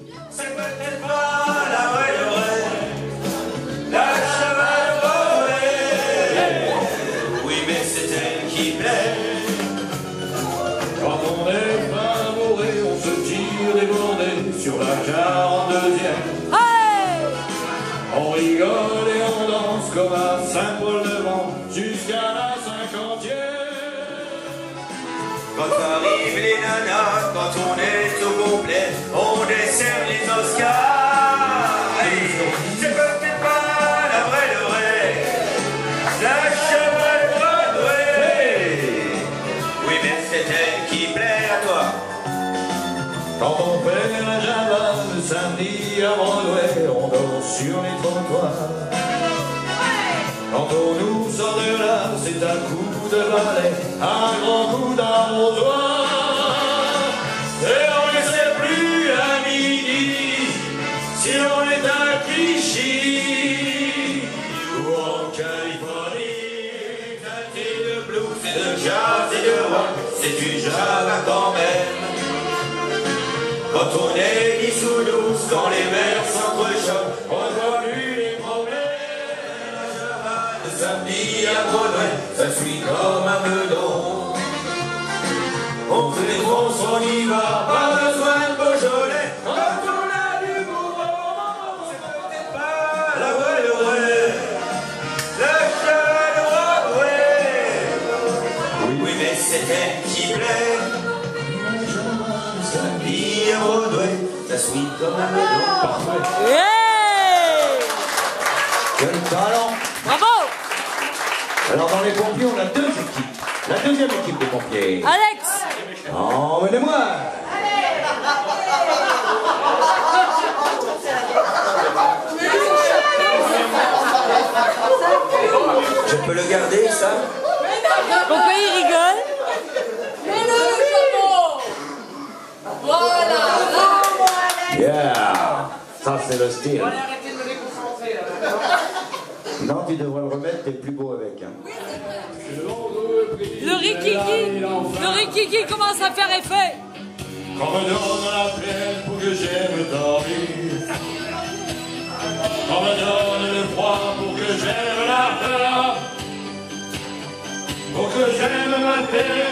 C'est peut-être pas la vraie de vrai, la chevalerie. Oui, mais c'est elle qui plaît. Quand on est amoureux, on se tire des bordées sur la 42e. Hey! On rigole et on danse comme à Saint-Paul-de-Vent jusqu'à la 50e. Quand arrivent les nanas, quand on est au complet, on dessert les Oscars. Hey, c'est peut-être pas la vraie de vrai, la chevalerie. Oui, mais c'est elle qui plaît à toi. Quand on fait la java le samedi à Broadway, on dort sur les trottoirs. Quand on nous sort de là, c'est un coup de balai, un grand coup d'arrosoir. Et on ne sait plus à midi si on est à Clichy ou en Californie. Éclaté de blues et de jazz et de rock, c'est du java quand même. Quand on est mis sous douce, quand les mers s'entrechoquent, on voit plus les problèmes. Le samedi à Broadway, ça suit comme un meudon. On fait les troncs, on y va, pas besoin de Beaujolais. Quand on a du Bourbon, c'est peut-être pas la vraie de vrai, la chevalerie. Oui, mais c'est elle qui plaît. Samedi à Broadway, ça suit comme un meudon. Hey! Quel talent! Bravo! Alors dans les pompiers, on a deux équipes. La deuxième équipe de pompiers. Alex! Emmenez-moi! Je peux le garder, ça? Pourquoi il rigole? Mets-le le chapeau! Voilà! Bravo, Alex! Yeah! Ça c'est le style. Allez, arrêtez de me déconcentrer là. Non, tu devrais le remettre, t'es plus beau avec. Hein. Le rikiki commence à faire effet. Qu'on me donne la plaine pour que j'aime dormir. Qu'on me donne le froid pour que j'aime la peur. Pour que j'aime ma terre